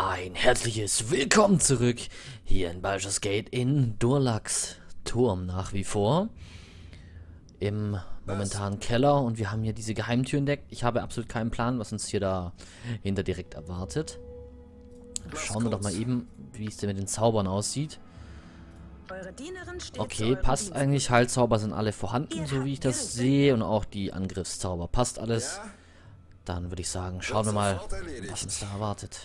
Ein herzliches Willkommen zurück hier in Baldur's Gate in Durlax Turm nach wie vor. Im momentanen Keller und wir haben hier diese Geheimtür entdeckt. Ich habe absolut keinen Plan, was uns hier dahinter direkt erwartet. Schauen wir doch mal eben, wie es denn mit den Zaubern aussieht. Okay, passt eigentlich. Heilzauber sind alle vorhanden, so wie ich das sehe. Und auch die Angriffszauber. Passt alles. Dann würde ich sagen, schauen wir mal, was uns da erwartet.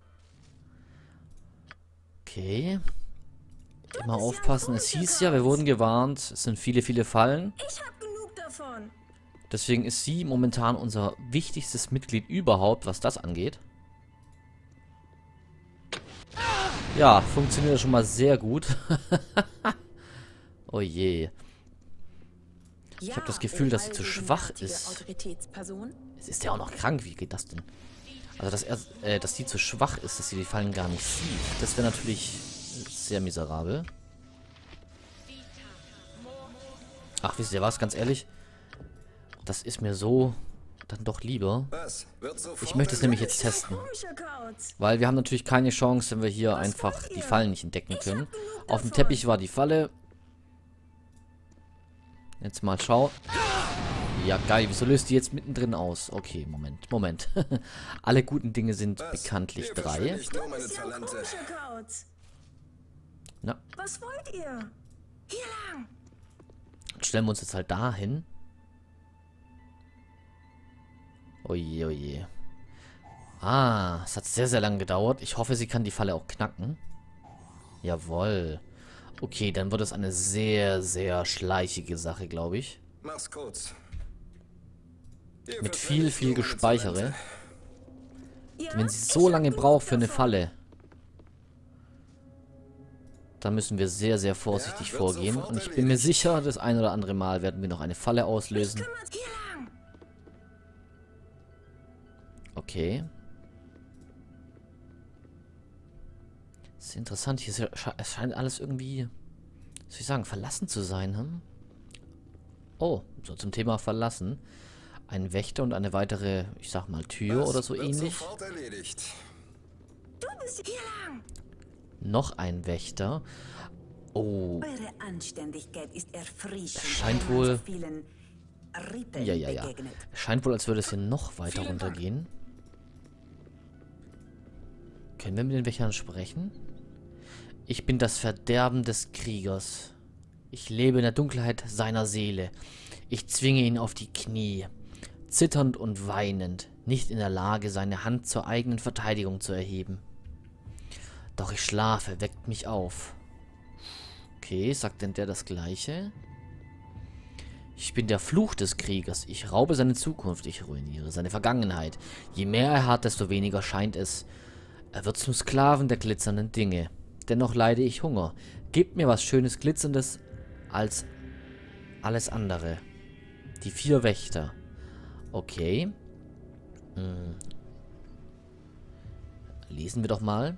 Okay. Immer aufpassen. Es hieß ja, wir wurden gewarnt. Es sind viele, viele Fallen. Ich hab genug davon. Deswegen ist sie momentan unser wichtigstes Mitglied überhaupt, was das angeht. Ja, funktioniert schon mal sehr gut. Oh je. Ich habe das Gefühl, dass sie zu schwach ist. Es ist ja auch noch krank. Wie geht das denn? Also, dass sie zu schwach ist, dass sie die Fallen gar nicht sieht. Das wäre natürlich sehr miserabel. Ach, wisst ihr was? Ganz ehrlich. Das ist mir so dann doch lieber. Ich möchte es nämlich jetzt testen. Weil wir haben natürlich keine Chance, wenn wir hier einfach die Fallen nicht entdecken können. Auf dem Teppich war die Falle. Jetzt mal schauen. Ja, geil. Wieso löst die jetzt mittendrin aus? Okay, Moment. Alle guten Dinge sind bekanntlich 3. Na. Was wollt ihr? Hier lang. Dann stellen wir uns jetzt halt dahin. Oje, oje. Ah, es hat sehr, sehr lange gedauert. Ich hoffe, sie kann die Falle auch knacken. Jawohl. Okay, dann wird es eine sehr, sehr schleichige Sache, glaube ich. Mach's kurz. Mit viel, viel Gespeichere. Wenn sie so lange braucht für eine Falle, dann müssen wir sehr, sehr vorsichtig vorgehen. Und ich bin mir sicher, das ein oder andere Mal werden wir noch eine Falle auslösen. Okay. Das ist interessant. Hier es scheint alles irgendwie, was soll ich sagen, verlassen zu sein. Hm? Oh, so zum Thema verlassen. Ein Wächter und eine weitere, ich sag mal, Tür oder so ähnlich. Du bist hier lang. Noch ein Wächter. Oh. Eure Anständigkeit ist erfrischend. Scheint wohl. Ja. Begegnet. Scheint wohl, als würde es hier noch weiter runtergehen. Können wir mit den Wächtern sprechen? Ich bin das Verderben des Kriegers. Ich lebe in der Dunkelheit seiner Seele. Ich zwinge ihn auf die Knie. Zitternd und weinend, nicht in der Lage, seine Hand zur eigenen Verteidigung zu erheben. Doch ich schlafe, weckt mich auf. Okay, sagt denn der das Gleiche? Ich bin der Fluch des Kriegers. Ich raube seine Zukunft, ich ruiniere seine Vergangenheit. Je mehr er hat, desto weniger scheint es. Er wird zum Sklaven der glitzernden Dinge. Dennoch leide ich Hunger. Gebt mir was Schönes, Glitzerndes als alles andere. Die 4 Wächter. Okay. Lesen wir doch mal.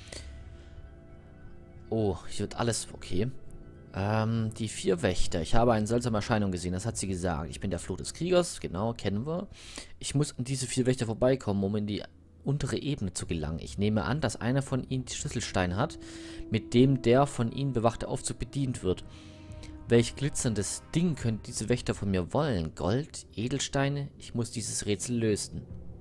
Oh, hier wird alles... Okay. Die 4 Wächter. Ich habe eine seltsame Erscheinung gesehen. Das hat sie gesagt. Ich bin der Fluch des Kriegers. Genau, kennen wir. Ich muss an diese 4 Wächter vorbeikommen, um in die untere Ebene zu gelangen. Ich nehme an, dass einer von ihnen die Schlüsselstein hat, mit dem der von ihnen bewachte Aufzug bedient wird. Welch glitzerndes Ding können diese Wächter von mir wollen? Gold? Edelsteine? Ich muss dieses Rätsel lösen.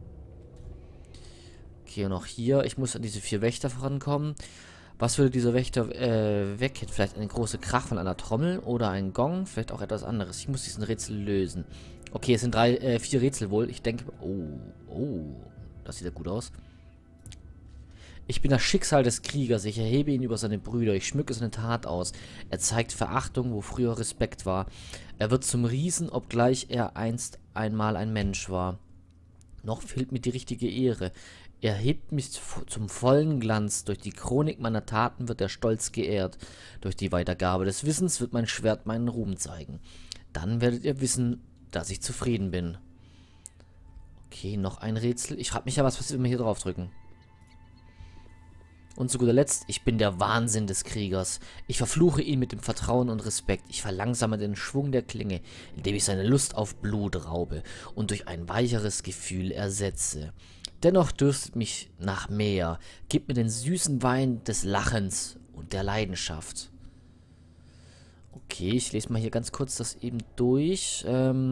Okay, und auch hier. Ich muss an diese 4 Wächter vorankommen. Was würde dieser Wächter wecken? Vielleicht eine große Krach von einer Trommel oder ein Gong? Vielleicht auch etwas anderes. Ich muss diesen Rätsel lösen. Okay, es sind 4 Rätsel wohl. Ich denke... Oh. Das sieht ja gut aus. Ich bin das Schicksal des Kriegers. Ich erhebe ihn über seine Brüder. Ich schmücke seine Tat aus. Er zeigt Verachtung, wo früher Respekt war. Er wird zum Riesen, obgleich er einst einmal ein Mensch war. Noch fehlt mir die richtige Ehre. Er hebt mich zum vollen Glanz. Durch die Chronik meiner Taten wird er stolz geehrt. Durch die Weitergabe des Wissens wird mein Schwert meinen Ruhm zeigen. Dann werdet ihr wissen, dass ich zufrieden bin. Okay, noch ein Rätsel. Ich frage mich ja, was passiert, wenn wir hier draufdrücken. Und zu guter Letzt, ich bin der Wahnsinn des Kriegers. Ich verfluche ihn mit dem Vertrauen und Respekt. Ich verlangsame den Schwung der Klinge, indem ich seine Lust auf Blut raube und durch ein weicheres Gefühl ersetze. Dennoch dürstet mich nach mehr. Gib mir den süßen Wein des Lachens und der Leidenschaft. Okay, ich lese mal hier ganz kurz das eben durch.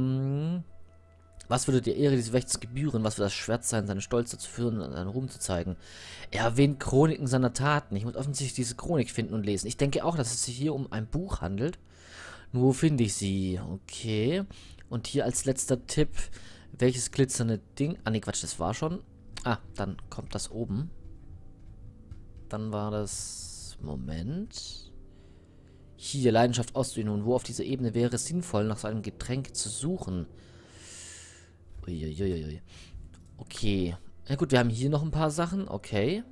Was würde der Ehre dieses Wächters gebühren? Was würde das Schwert sein, seinen Stolz dazu führen und seinen Ruhm zu zeigen? Er erwähnt Chroniken seiner Taten. Ich muss offensichtlich diese Chronik finden und lesen. Ich denke auch, dass es sich hier um ein Buch handelt. Nur wo finde ich sie? Okay. Und hier als letzter Tipp, welches glitzernde Ding... Ah, ne, Quatsch, das war schon. Ah, dann kommt das oben. Dann war das... Moment... Hier, Leidenschaft auszuüben. Und wo auf dieser Ebene wäre es sinnvoll, nach so einem Getränk zu suchen? Uiuiui. Okay. Ja gut, wir haben hier noch ein paar Sachen. Okay.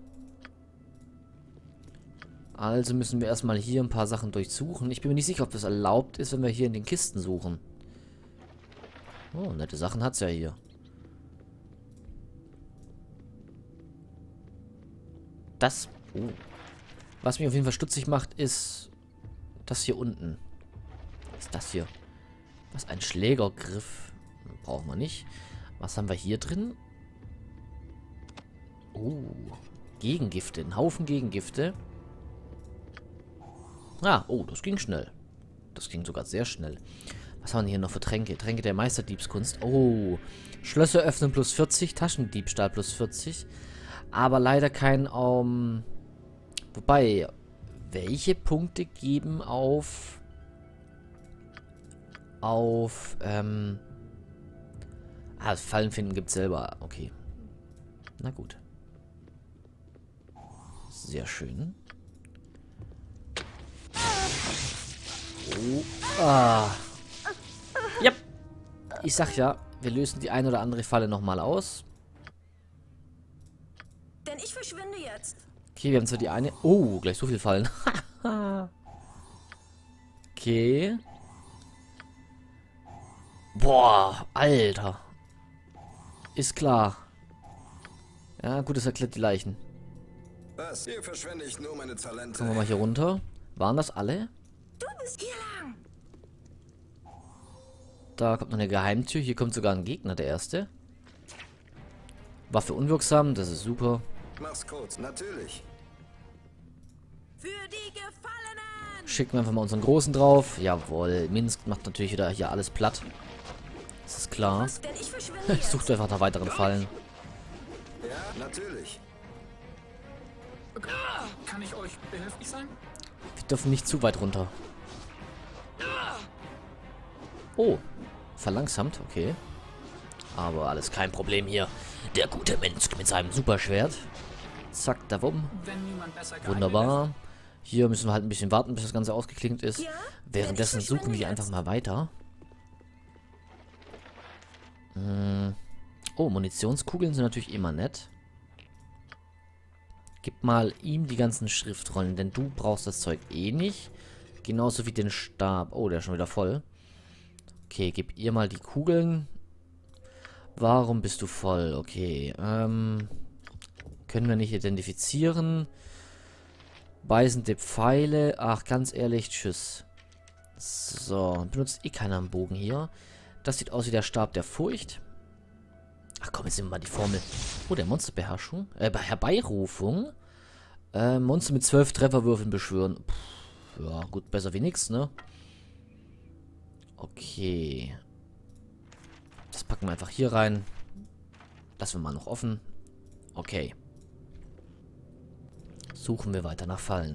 Also müssen wir erstmal hier ein paar Sachen durchsuchen. Ich bin mir nicht sicher, ob das erlaubt ist, wenn wir hier in den Kisten suchen. Oh, nette Sachen hat's ja hier. Das... Oh. Was mich auf jeden Fall stutzig macht, ist... Das hier unten. Was ist das hier? Was, ein Schlägergriff? Brauchen wir nicht. Was haben wir hier drin? Oh. Gegengifte. Ein Haufen Gegengifte. Ah, oh, das ging schnell. Das ging sogar sehr schnell. Was haben wir hier noch für Tränke? Tränke der Meisterdiebskunst. Oh. Schlösser öffnen plus 40. Taschendiebstahl plus 40. Aber leider kein, wobei... Welche Punkte geben auf... Fallen finden gibt's selber. Okay. Na gut. Sehr schön. Oh. Ah. Yep. Ich sag ja, wir lösen die ein oder andere Falle nochmal aus. Denn ich verschwinde jetzt. Okay, wir haben zwar die eine... Oh, gleich so viel Fallen. Okay. Boah, Alter. Ist klar. Ja, gut, das erklärt die Leichen. Was? Hier verschwende ich nur meine Talente. Kommen wir mal hier runter. Waren das alle? Du bist hier lang. Da kommt noch eine Geheimtür. Hier kommt sogar ein Gegner, der erste. Waffe unwirksam, das ist super. Mach's kurz, natürlich. Für die Gefallenen. Schicken wir einfach mal unseren Großen drauf. Jawohl, Minsk macht natürlich wieder hier alles platt. Das ist klar. Was? Denn ich verschwinde Ich jetzt. suche einfach nach weiteren Fallen. Ja, natürlich. Kann ich euch behilflich sein? Wir dürfen nicht zu weit runter. Oh, verlangsamt, okay. Aber alles kein Problem hier. Der gute Minsk mit seinem Superschwert. Zack, da wumm. Wenn niemand besser geeignet Wunderbar. Hier müssen wir halt ein bisschen warten, bis das Ganze ausgeklingt ist. Ja? Währenddessen Ich suchen wir verschwinde einfach jetzt. mal weiter. Oh, Munitionskugeln sind natürlich immer nett. Gib mal ihm die ganzen Schriftrollen, denn du brauchst das Zeug eh nicht. Genauso wie den Stab. Oh, der ist schon wieder voll. Okay, gib ihr mal die Kugeln. Warum bist du voll? Okay, können wir nicht identifizieren. Beißende Pfeile. Ach, ganz ehrlich, tschüss. So, benutzt eh keiner einen Bogen hier. Das sieht aus wie der Stab der Furcht. Ach komm, jetzt nehmen wir mal die Formel. Oh, der Monsterbeherrschung. Herbeirufung. Monster mit 12 Trefferwürfeln beschwören. Puh, ja, gut, besser wie nix, ne? Okay. Das packen wir einfach hier rein. Lassen wir mal noch offen. Okay. Suchen wir weiter nach Fallen.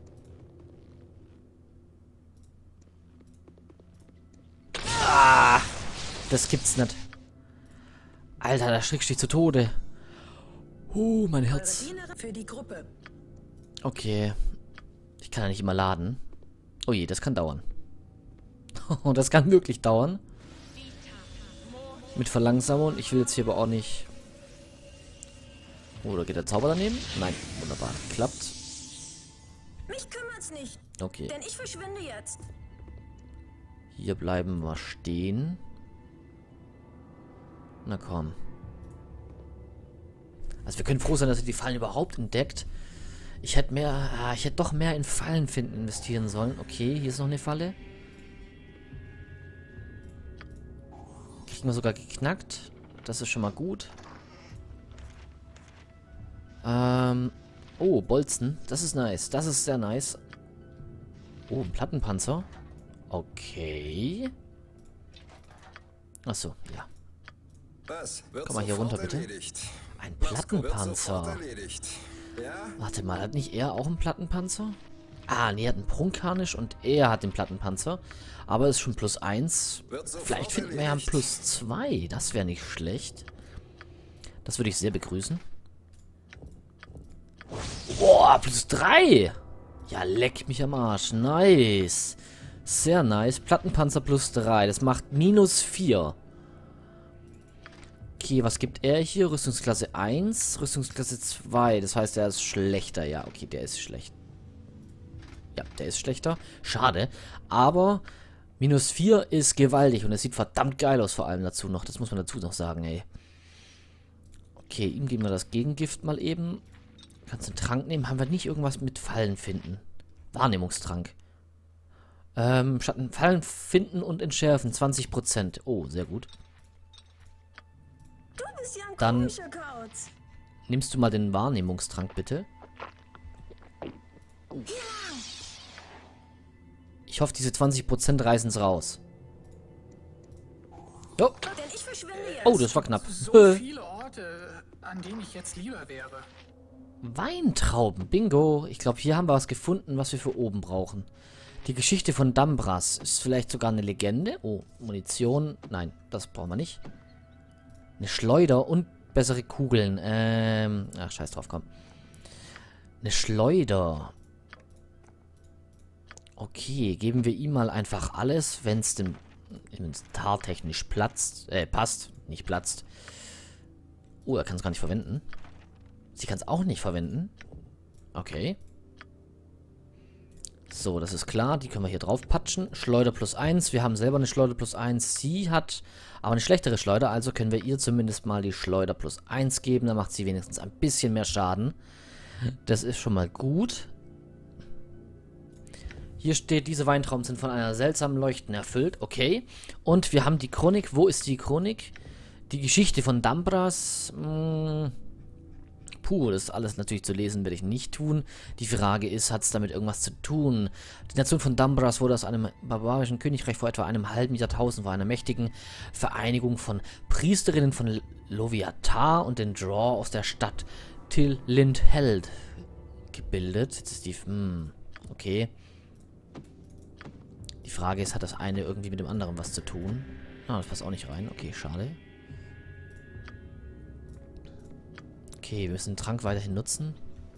Ah! Das gibt's nicht. Alter, da schreckst dich zu Tode. Mein Herz. Dienerin für die Gruppe. Okay. Ich kann ja nicht immer laden. Oh je, das kann dauern. Und das kann wirklich dauern. Mit Verlangsamung. Ich will jetzt hier aber auch nicht... Oh, da geht der Zauber daneben? Nein, wunderbar. Klappt. Mich kümmert's nicht. Okay. Denn ich verschwinde jetzt. Hier bleiben wir stehen. Na komm. Also wir können froh sein, dass ihr die Fallen überhaupt entdeckt. Ich hätte doch mehr in Fallen finden investieren sollen. Okay, hier ist noch eine Falle. Kriegen wir sogar geknackt. Das ist schon mal gut. Oh, Bolzen. Das ist nice. Das ist sehr nice. Oh, ein Plattenpanzer. Okay. Achso, ja. Was? Wird Komm mal hier runter, bitte. erledigt. Ein Was wird sofort Plattenpanzer. erledigt. Ja? Warte mal, hat nicht er auch einen Plattenpanzer? Ah, nee, er hat einen Prunkharnisch und er hat den Plattenpanzer. Aber ist schon +1. Wird sofort Vielleicht finden wir ja ein erledigt. +2. Das wäre nicht schlecht. Das würde ich sehr begrüßen. Boah, +3. Ja, leck mich am Arsch. Nice. Sehr nice. Plattenpanzer +3. Das macht -4. Okay, was gibt er hier? Rüstungsklasse 1, Rüstungsklasse 2. Das heißt, er ist schlechter. Ja, okay, der ist schlecht. Ja, der ist schlechter. Schade. Aber -4 ist gewaltig und es sieht verdammt geil aus, vor allem dazu noch. Das muss man dazu noch sagen, ey. Okay, ihm geben wir das Gegengift mal eben. Kannst du einen Trank nehmen? Haben wir nicht irgendwas mit Fallen finden? Wahrnehmungstrank. Schatten, Fallen finden und entschärfen. 20%. Oh, sehr gut. Du bist ja ein Dann komischer Kauz. nimmst du mal den Wahrnehmungstrank, bitte. Ich hoffe, diese 20% reißen es raus. Jo. Denn ich verschwinde jetzt. Oh, das war knapp. So viele Orte, an denen ich jetzt lieber wäre. Weintrauben, bingo. Ich glaube, hier haben wir was gefunden, was wir für oben brauchen. Die Geschichte von Dambras ist vielleicht sogar eine Legende. Oh, Munition. Nein, das brauchen wir nicht. Eine Schleuder und bessere Kugeln. Ach, scheiß drauf, komm. Eine Schleuder. Okay, geben wir ihm mal einfach alles, wenn es dem inventartechnisch passt. Nicht platzt. Oh, er kann es gar nicht verwenden. Sie kann es auch nicht verwenden. Okay. So, das ist klar. Die können wir hier drauf patschen. Schleuder +1. Wir haben selber eine Schleuder +1. Sie hat aber eine schlechtere Schleuder. Also können wir ihr zumindest mal die Schleuder +1 geben. Dann macht sie wenigstens ein bisschen mehr Schaden. Das ist schon mal gut. Hier steht, diese Weintrauben sind von einer seltsamen Leuchten erfüllt. Okay. Und wir haben die Chronik. Wo ist die Chronik? Die Geschichte von Dambras. Puh, das alles natürlich zu lesen werde ich nicht tun. Die Frage ist, hat es damit irgendwas zu tun? Die Nation von Dambras wurde aus einem barbarischen Königreich vor etwa einem halben Jahrtausend von einer mächtigen Vereinigung von Priesterinnen von Loviatar und den Draw aus der Stadt Till Lindheld gebildet. Jetzt ist die... okay. Die Frage ist, hat das eine irgendwie mit dem anderen was zu tun? Ah, das passt auch nicht rein. Okay, schade. Okay, wir müssen den Trank weiterhin nutzen.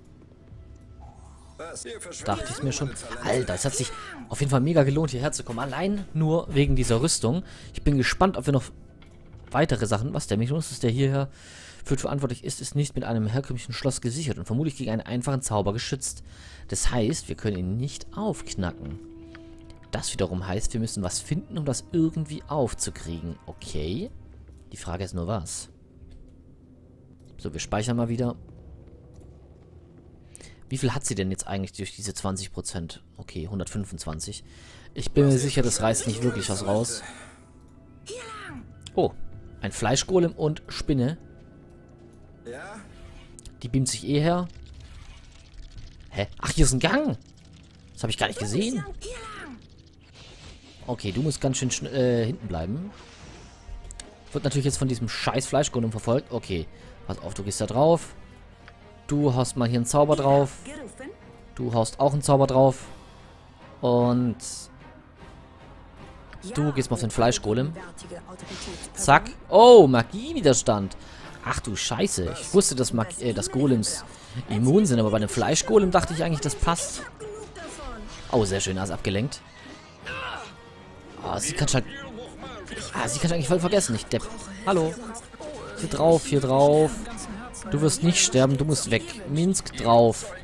Was? Ihr verschwendet Dachte ich mir schon. meine Talente. Alter, es hat sich auf jeden Fall mega gelohnt, hierher zu kommen. Allein nur wegen dieser Rüstung. Ich bin gespannt, ob wir noch weitere Sachen... Was, der Mechanismus, der hierher für verantwortlich ist, ist nicht mit einem herkömmlichen Schloss gesichert und vermutlich gegen einen einfachen Zauber geschützt. Das heißt, wir können ihn nicht aufknacken. Das wiederum heißt, wir müssen was finden, um das irgendwie aufzukriegen. Okay. Die Frage ist nur, was? So, wir speichern mal wieder. Wie viel hat sie denn jetzt eigentlich durch diese 20%? Okay, 125. Ich bin mir sicher, das reißt nicht wirklich was raus. Oh, ein Fleischgolem und Spinne. Ja? Die beamt sich eh her. Hä? Ach, hier ist ein Gang. Das habe ich gar nicht gesehen. Okay, du musst ganz schön hinten bleiben. Wird natürlich jetzt von diesem scheiß Fleischgolem verfolgt. Okay, pass auf, du gehst da drauf. Du haust mal hier einen Zauber drauf. Du haust auch einen Zauber drauf. Und du gehst mal auf den Fleischgolem. Zack. Oh, Magiewiderstand. Ach du Scheiße. Ich wusste, dass, dass Golems immun sind, aber bei dem Fleischgolem dachte ich eigentlich, das passt. Oh, sehr schön, er ist abgelenkt. Ah, sie kann schon... Ah, sie kann eigentlich voll vergessen, ich Depp. Hallo. Hier drauf, hier drauf. Du wirst nicht sterben, du musst weg. Minsk drauf.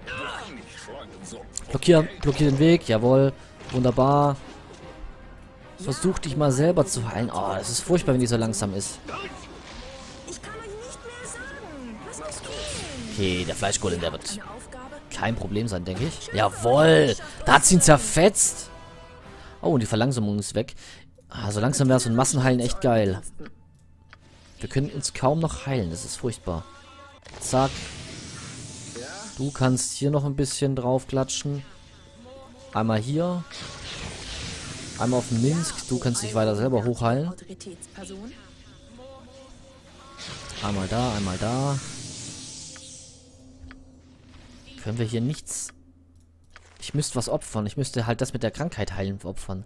Blockier den Weg, jawohl. Wunderbar. Versuch dich mal selber zu heilen. Oh, das ist furchtbar, wenn die so langsam ist. Ich kann euch nicht mehr sagen. Was ist das? Okay, der Fleischgolem, der wird kein Problem sein, denke ich. Jawohl. Da hat sie ihn zerfetzt. Oh, und die Verlangsamung ist weg. Ah, so langsam wäre so ein Massenheilen echt geil. Wir können uns kaum noch heilen. Das ist furchtbar. Zack. Du kannst hier noch ein bisschen draufklatschen. Einmal hier. Einmal auf den Minsk. Du kannst dich weiter selber hochheilen. Autoritätsperson. Einmal da, einmal da. Können wir hier nichts... Ich müsste was opfern. Ich müsste halt das mit der Krankheit heilen opfern.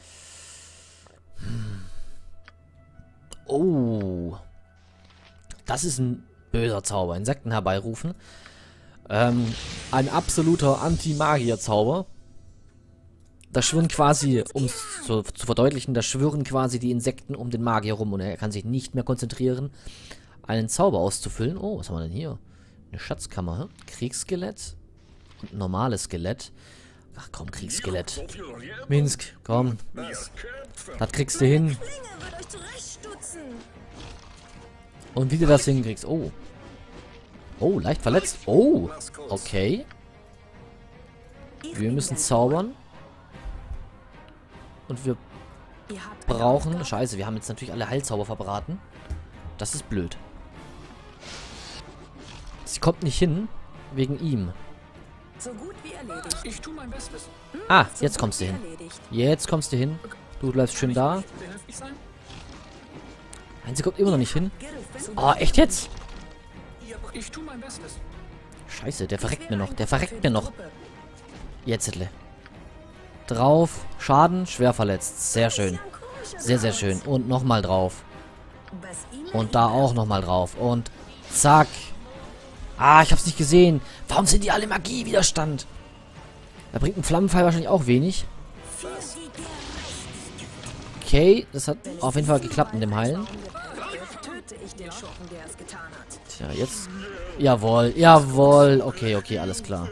Oh. Das ist ein böser Zauber. Insekten herbeirufen. Ein absoluter Anti-Magier-Zauber. Da schwirren quasi, um es zu verdeutlichen, da schwirren quasi die Insekten um den Magier rum und er kann sich nicht mehr konzentrieren, einen Zauber auszufüllen. Oh, was haben wir denn hier? Eine Schatzkammer. Kriegsskelett und ein normales Skelett. Ach komm, Kriegsskelett. Minsk, komm. Was? Das kriegst du hin. Klinge wird euch zurechtstutzen. Und wie du das hinkriegst. Oh. Oh, leicht verletzt. Oh. Mach's kurz. Okay. Wir müssen zaubern. Und wir Ihr habt eine brauchen... Aufgabe. Scheiße, wir haben jetzt natürlich alle Heilzauber verbraten. Das ist blöd. Sie kommt nicht hin, wegen ihm. So gut wie erledigt. Ich tue mein Bestes. Ah, So jetzt gut kommst du wie hin. erledigt. Jetzt kommst du hin. Du bleibst schön da. Behilflich sein? Nein, sie kommt immer noch nicht hin. Geriffen. Oh, echt jetzt? Ich tue mein Bestes. Scheiße, der verreckt mir noch. Der verreckt mir noch. Gruppe. Jetzt, Hitler. Drauf. Schaden, schwer verletzt. Sehr schön. Sehr, sehr schön. Und nochmal drauf. Was ihm Und da auch nochmal drauf. Und zack. Ah, ich hab's nicht gesehen. Warum sind die alle Magiewiderstand? Da bringt ein Flammenpfeil wahrscheinlich auch wenig. für sie gerecht. Okay, das hat auf jeden Fall geklappt mit dem Heilen. Töte ich den Schurken, der es getan hat. Tja, jetzt... Jawohl, jawohl. Okay, okay, alles klar.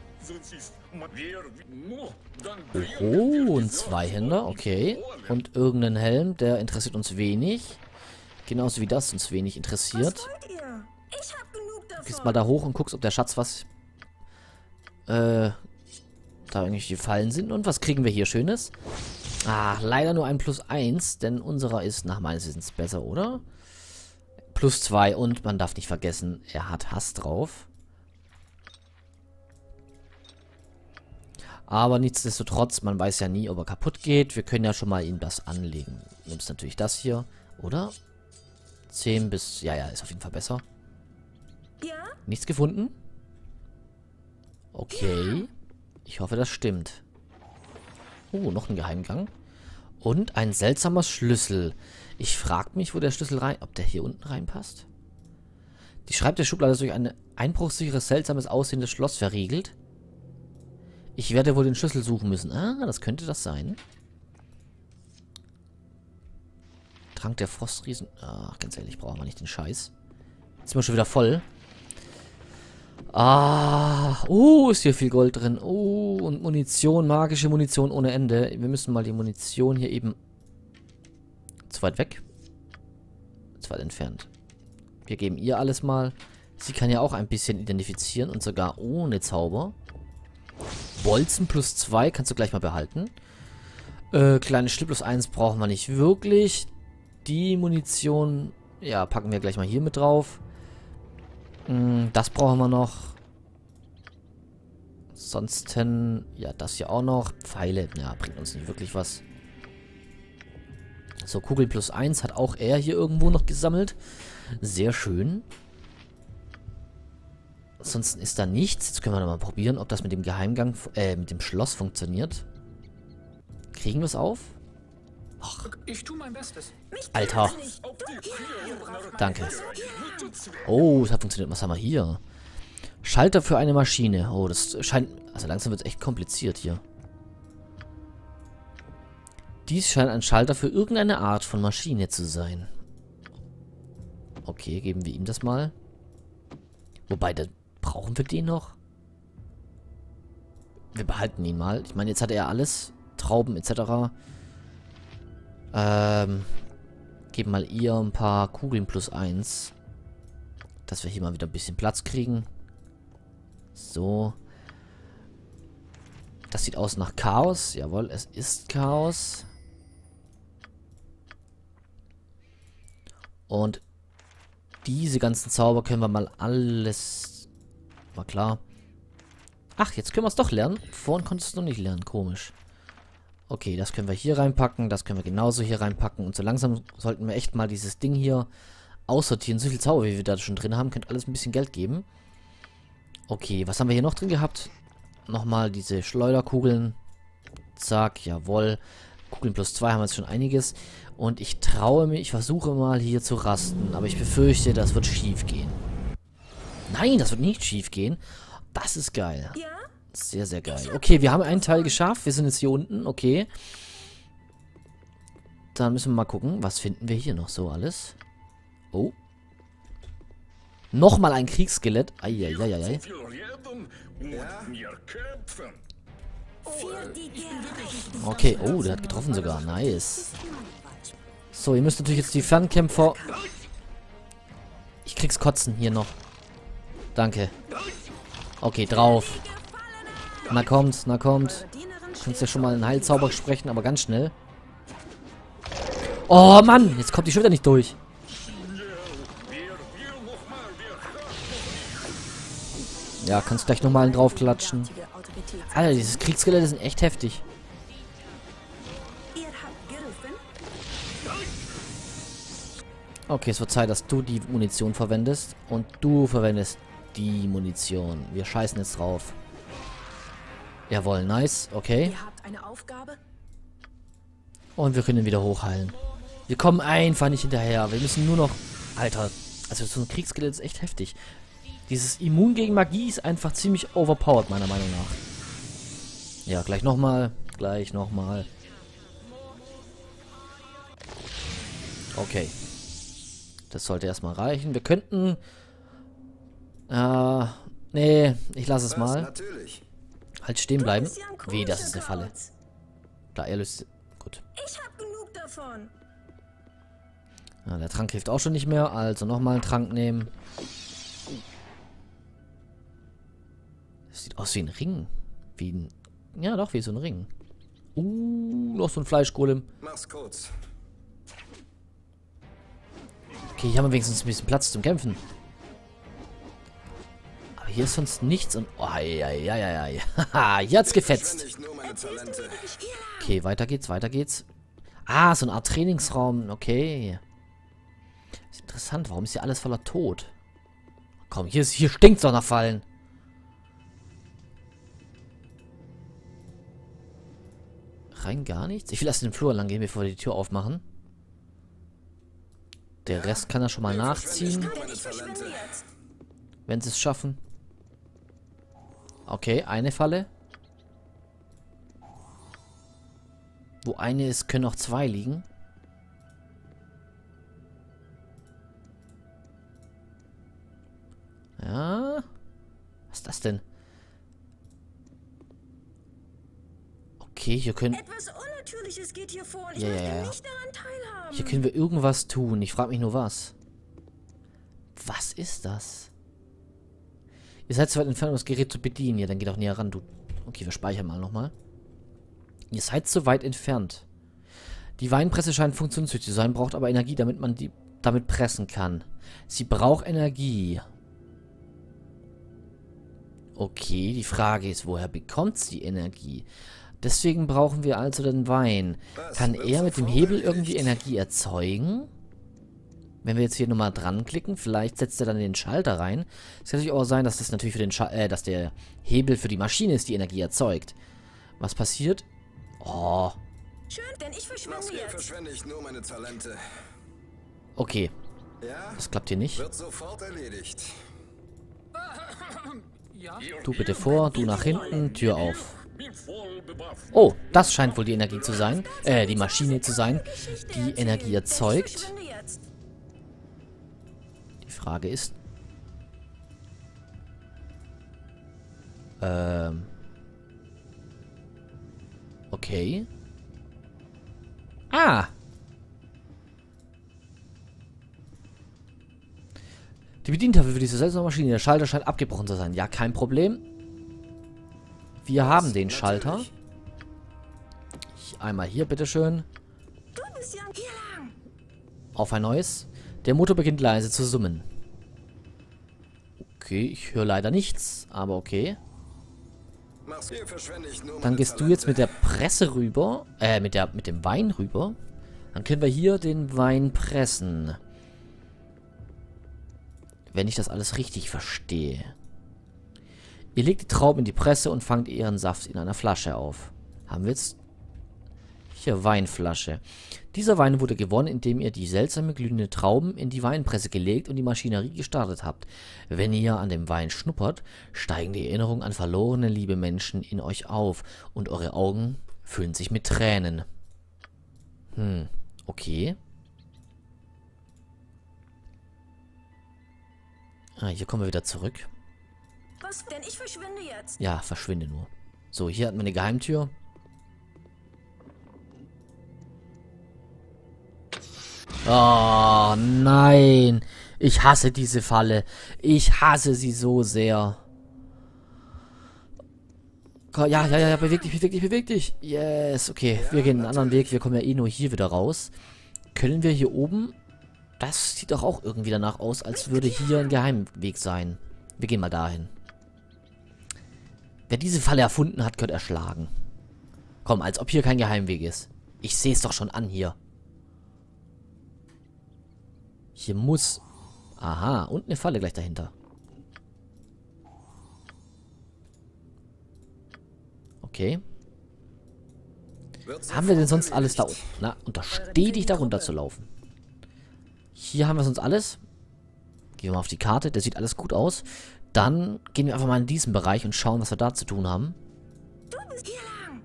Oh, ein Zweihänder, okay. Und irgendein Helm, der interessiert uns wenig. Genauso wie das uns wenig interessiert. Wollt ihr? Ich hab genug davon. Gehst mal da hoch und guckst, ob der Schatz was... da irgendwelche Fallen sind. Und was kriegen wir hier Schönes? Ah, leider nur ein +1, denn unserer ist nach meines Wissens besser, oder? +2 und man darf nicht vergessen, er hat Hass drauf. Aber nichtsdestotrotz, man weiß ja nie, ob er kaputt geht. Wir können ja schon mal ihm das anlegen. Du nimmst natürlich das hier, oder? 10 bis... Ja, ist auf jeden Fall besser. Ja? Nichts gefunden? Okay. Ich hoffe, das stimmt. Oh, noch ein Geheimgang. Und ein seltsamer Schlüssel. Ich frage mich, wo der Schlüssel rein... Ob der hier unten reinpasst? Die Schreibtischschublade ist durch ein einbruchsicheres, seltsames aussehendes Schloss verriegelt. Ich werde wohl den Schlüssel suchen müssen. Ah, das könnte das sein. Trank der Frostriesen. Ach, ganz ehrlich, brauchen wir nicht den Scheiß. Jetzt sind wir schon wieder voll. Ah, ist hier viel Gold drin. Oh, und Munition, magische Munition ohne Ende. Wir müssen mal die Munition hier eben... Zu weit weg. Zu weit entfernt. Wir geben ihr alles mal. Sie kann ja auch ein bisschen identifizieren und sogar ohne Zauber. Bolzen +2 kannst du gleich mal behalten. Kleine Schlipp +1 brauchen wir nicht wirklich. Die Munition, ja, packen wir gleich mal hier mit drauf. Das brauchen wir noch. Ansonsten, ja, das hier auch noch. Pfeile, ja, bringt uns nicht wirklich was. So, Kugel +1 hat auch er hier irgendwo noch gesammelt. Sehr schön. Ansonsten ist da nichts. Jetzt können wir mal probieren, ob das mit dem Geheimgang, mit dem Schloss funktioniert. Kriegen wir es auf? Ach, Ich tue mein Bestes. Alter. Danke. Oh, das hat funktioniert. Was haben wir hier? Schalter für eine Maschine. Oh, das scheint... Also langsam wird es echt kompliziert hier. Dies scheint ein Schalter für irgendeine Art von Maschine zu sein. Okay, geben wir ihm das mal. Wobei, brauchen wir den noch? Wir behalten ihn mal. Ich meine, jetzt hat er ja alles. Trauben etc. Geben mal ihr ein paar Kugeln +1. Dass wir hier mal wieder ein bisschen Platz kriegen. So. Das sieht aus nach Chaos. Jawohl, es ist Chaos. Und diese ganzen Zauber können wir mal alles... War klar. Ach, jetzt können wir es doch lernen. Vorhin konntest du noch nicht lernen. Komisch. Okay, das können wir hier reinpacken. Das können wir genauso hier reinpacken. Und so langsam sollten wir echt mal dieses Ding hier aussortieren. So viel Zauber, wie wir da schon drin haben, könnte alles ein bisschen Geld geben. Okay, was haben wir hier noch drin gehabt? Nochmal diese Schleuderkugeln. Zack, jawohl. Kugeln plus 2 haben wir jetzt schon einiges. Und ich traue mich, ich versuche mal hier zu rasten. Aber ich befürchte, das wird schief gehen. Nein, das wird nicht schief gehen. Das ist geil. Ja? Sehr, sehr geil. Okay, wir haben einen Teil geschafft. Wir sind jetzt hier unten. Okay. Dann müssen wir mal gucken. Was finden wir hier noch so alles? Oh. Nochmal ein Kriegsskelett. Eieieiei. Für die Gerechtigkeit. Okay, oh, der hat getroffen sogar. Nice. So, ihr müsst natürlich jetzt die Fernkämpfer... Ich krieg's kotzen hier noch. Danke. Okay, drauf. Na kommt, na kommt. Du kannst ja schon mal einen Heilzauber sprechen, aber ganz schnell. Oh Mann, jetzt kommt die schon wieder nicht durch. Ja, kannst gleich nochmal einen draufklatschen. Alter, dieses Kriegsskelett ist echt heftig. Ihr habt gerufen? Okay, es wird Zeit, dass du die Munition verwendest. Und du verwendest die Munition. Wir scheißen jetzt drauf. Jawohl, nice. Okay. Ihr habt eine Aufgabe? Und wir können ihn wieder hochheilen. Wir kommen einfach nicht hinterher. Wir müssen nur noch... Alter, also so ein Kriegsskelett ist echt heftig. Dieses Immun gegen Magie ist einfach ziemlich overpowered, meiner Meinung nach. Ja, gleich nochmal. Gleich nochmal. Okay. Das sollte erstmal reichen. Wir könnten... nee, ich lasse es mal. Natürlich. Halt stehen bleiben. Du bist ja ein Wie, das komischer ist eine Falle. Kauz. Da, er löst... Gut. Ich hab genug davon. Ja, der Trank hilft auch schon nicht mehr. Also nochmal einen Trank nehmen. Das sieht aus wie ein Ring. Wie ein... Ja, doch, wie so ein Ring. Noch so ein Fleischgolem. Mach's kurz. Okay, hier haben wir wenigstens ein bisschen Platz zum Kämpfen. Aber hier ist sonst nichts und... Oh, ei. Haha, hier hat's gefetzt. Verschwende ich nur meine Talente. Okay, weiter geht's, weiter geht's. Ah, so eine Art Trainingsraum. Okay. Ist interessant, warum ist hier alles voller Tod? Komm, hier stinkt's doch nach Fallen. Rein gar nichts? Ich will erst in den Flur lang gehen, bevor wir die Tür aufmachen. Der Rest kann er schon mal nachziehen, Nur meine Talente. wenn sie es schaffen. Okay, eine Falle. Wo eine ist, können auch zwei liegen. Ja. Was ist das denn? Okay, hier können... Etwas Unnatürliches geht hier vor und ich Ja, möchte ja, ja. nicht daran teilhaben. Hier können wir irgendwas tun. Ich frage mich nur was. Was ist das? Ihr seid zu weit entfernt, um das Gerät zu bedienen. Ja, dann geht auch näher ran, du. Okay, wir speichern mal nochmal. Ihr seid zu weit entfernt. Die Weinpresse scheint funktionstüchtig zu sein, braucht aber Energie, damit man die damit pressen kann. Sie braucht Energie. Okay, die Frage ist, woher bekommt sie Energie? Deswegen brauchen wir also den Wein. Kann er mit dem Hebel irgendwie Energie erzeugen? Wenn wir jetzt hier nochmal dran klicken, vielleicht setzt er dann den Schalter rein. Es kann natürlich auch sein, dass das natürlich für den dass der Hebel für die Maschine ist, die Energie erzeugt. Was passiert? Oh. Schön, denn ich verschwinde Mach's mir, jetzt. verschwende ich nur meine Talente. Okay, Ja? das klappt hier nicht. Wird sofort erledigt. Ja? Du bitte vor, du nach hinten, Tür auf. Oh, das scheint wohl die Energie zu sein. Die Maschine zu sein, die Energie Ich erzeugt. verschwinde jetzt. Die Frage ist... Okay. Ah! Die Bedientafel für diese seltsame Maschine. Der Schalter scheint abgebrochen zu sein. Ja, kein Problem. Wir haben den Schalter. Natürlich. Einmal hier, bitteschön. Du bist ja hier lang. Auf ein neues. Der Motor beginnt leise zu summen. Okay, ich höre leider nichts, aber okay. Hier verschwende ich nur Dann meine gehst du jetzt mit Talente. der Presse rüber. Mit dem Wein rüber. Dann können wir hier den Wein pressen. Wenn ich das alles richtig verstehe. Ihr legt die Trauben in die Presse und fangt ihren Saft in einer Flasche auf. Haben wir jetzt... Hier, Weinflasche. Dieser Wein wurde gewonnen, indem ihr die seltsame glühende Trauben in die Weinpresse gelegt und die Maschinerie gestartet habt. Wenn ihr an dem Wein schnuppert, steigen die Erinnerungen an verlorene liebe Menschen in euch auf und eure Augen füllen sich mit Tränen. Okay. Hier kommen wir wieder zurück. Was denn? Ich verschwinde jetzt. Ja, verschwinde nur. So, hier hat man eine Geheimtür. Oh, nein. Ich hasse diese Falle. Ich hasse sie so sehr. Ja, beweg dich. Yes, okay. Wir gehen einen anderen Weg. Wir kommen ja eh nur hier wieder raus. Können wir hier oben... Das sieht doch auch irgendwie danach aus, als würde hier ein Geheimweg sein. Wir gehen mal dahin. Wer diese Falle erfunden hat, gehört erschlagen. Komm, als ob hier kein Geheimweg ist. Ich sehe es doch schon an hier. Hier muss... Aha, und eine Falle gleich dahinter. Okay. Haben wir denn sonst alles da unten? Na, untersteh dich da runter zu laufen. Hier haben wir sonst alles. Gehen wir mal auf die Karte. Der sieht alles gut aus. Dann gehen wir einfach mal in diesen Bereich und schauen, was wir da zu tun haben. Du bist hier lang.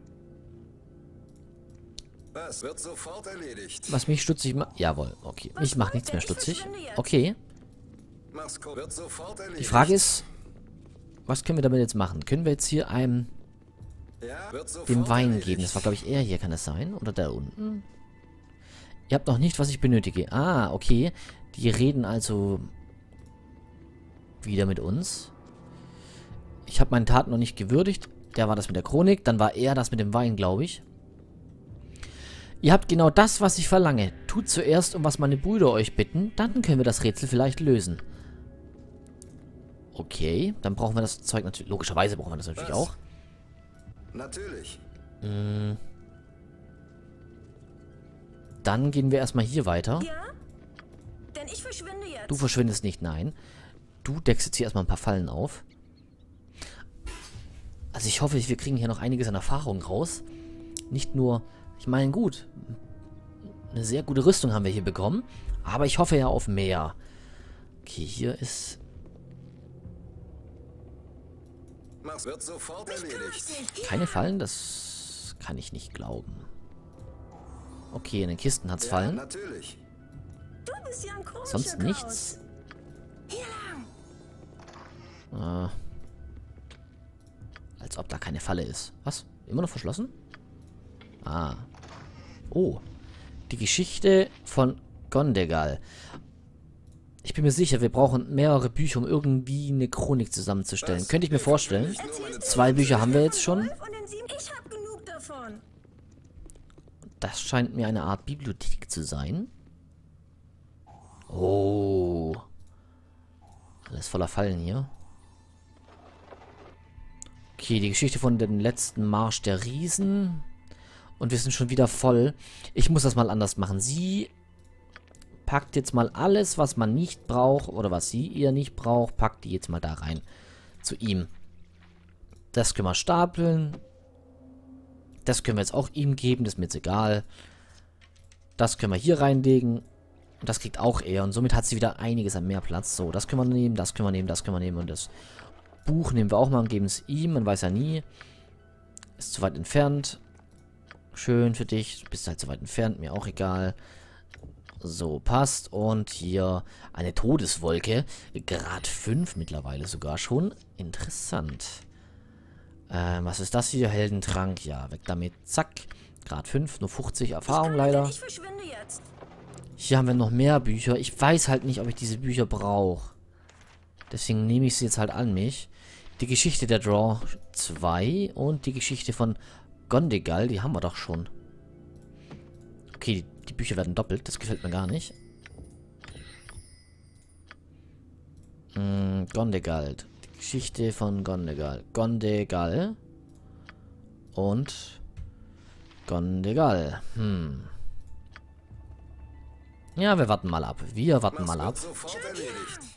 Das wird sofort erledigt. Was mich stutzig macht... Jawohl, okay. Mich macht nichts mehr stutzig. Okay. Mach's gut. Wird sofort erledigt. Die Frage ist, was können wir damit jetzt machen? Können wir jetzt hier einem Ja, wird sofort dem Wein erledigt. geben? Das war, glaube ich, eher hier, kann das sein? Oder da unten? Ihr habt noch nicht, was ich benötige. Ah, okay. Die reden also wieder mit uns. Ich habe meinen Taten noch nicht gewürdigt. Der war das mit der Chronik. Dann war er das mit dem Wein, glaube ich. Ihr habt genau das, was ich verlange. Tut zuerst, um was meine Brüder euch bitten. Dann können wir das Rätsel vielleicht lösen. Okay, dann brauchen wir das Zeug natürlich... Logischerweise brauchen wir das natürlich auch. Natürlich. Dann gehen wir erstmal hier weiter. Ja? Denn ich verschwinde jetzt. Du verschwindest nicht, nein. Du deckst jetzt hier erstmal ein paar Fallen auf. Also ich hoffe, wir kriegen hier noch einiges an Erfahrung raus. Nicht nur... Ich meine, gut. Eine sehr gute Rüstung haben wir hier bekommen. Aber ich hoffe ja auf mehr. Okay, hier ist... Mach's wird sofort erledigt. Keine Fallen? Das kann ich nicht glauben. Okay, in den Kisten hat's Fallen. Natürlich. Du bist ja ein komischer Sonst Kauz. nichts. Hier lang. Als ob da keine Falle ist. Was? Immer noch verschlossen? Ah. Oh. Die Geschichte von Gondegal. Ich bin mir sicher, wir brauchen mehrere Bücher, um irgendwie eine Chronik zusammenzustellen. Könnte ich mir vorstellen. 2 Bücher haben wir jetzt schon. Und den 7. Ich hab genug davon. Das scheint mir eine Art Bibliothek zu sein. Oh. Alles voller Fallen hier. Okay, die Geschichte von dem letzten Marsch der Riesen. Und wir sind schon wieder voll. Ich muss das mal anders machen. Sie packt jetzt mal alles, was man nicht braucht, oder was sie eher nicht braucht, packt die jetzt mal da rein. Zu ihm. Das können wir stapeln. Das können wir jetzt auch ihm geben, das ist mir jetzt egal. Das können wir hier reinlegen. Und das kriegt auch er. Und somit hat sie wieder einiges an mehr Platz. So, das können wir nehmen, das können wir nehmen, das können wir nehmen. Und das Buch nehmen wir auch mal und geben es ihm. Man weiß ja nie. Ist zu weit entfernt. Schön für dich. Du bist halt zu weit entfernt, mir auch egal. So, passt. Und hier eine Todeswolke. Grad 5 mittlerweile sogar schon. Interessant. Was ist das hier? Heldentrank. Ja, weg damit. Zack. Grad 5. Nur 50 Erfahrung leider. Ich verschwinde jetzt. Hier haben wir noch mehr Bücher. Ich weiß halt nicht, ob ich diese Bücher brauche. Deswegen nehme ich sie jetzt halt an mich. Die Geschichte der Draw 2 und die Geschichte von Gondegal, die haben wir doch schon. Okay, die Bücher werden doppelt. Das gefällt mir gar nicht. Gondegal. Die Geschichte von Gondegal. Gondegal. Und Gondegal. Ja, wir warten mal ab. Wir warten mal ab. Sofort erledigt.